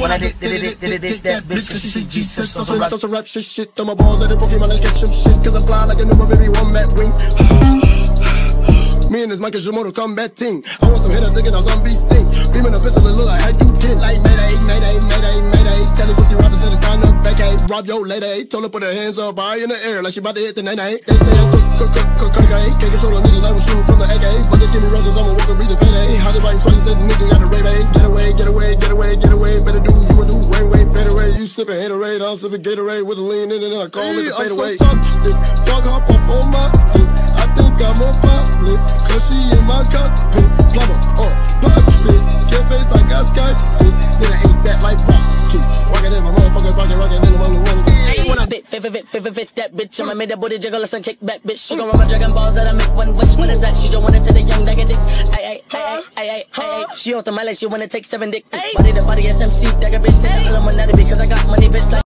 When I did that bitch, she Jesus. So rap shit, throw my balls at the Pokemon, let's catch some shit. Cause I fly like a number, baby, one Matt wing. Me and this Mike is your Mortal Kombat team. I want some hitters thinking I'm zombie sting. Beaming a pistol and look like how you did. Like Mayday, Mayday, Mayday, Mayday. Telling pussy rappers that it's time to vacate. Rob your lady. Told her put her hands up high in the air like she about to hit the nay-nay. They say I'm cook. Can't control a nigga like I'm shooting from the AK. But they give me ruggers, I'ma walk and breathe the payday. How they biting swaggies that the nigga got the Ray-Bays. Get away. Better do you a do way better way. You sippin' Haterade, I'm sippin' Gatorade with a lean in it and I call it a fade away. Fuck hop up on my dick. I think I'm a pilot, cause she in my cockpit. Plumber, pop it, get face like I Skype it. Then I ace that like Rocky. Walking in my motherfucking pocket, rockin' in the one one. Hey, when I bit, fist that bitch. I'ma make that booty jiggle, let's kick back, bitch. She gon' run my Dragon Balls that I make one wish. When it's that, she don't wanna take the young dagger dick. Ay. She off the mileage, she wanna take 7 dick. Body to body SMC, dagger bitch. Nigga Illuminati because I got money, bitch. Like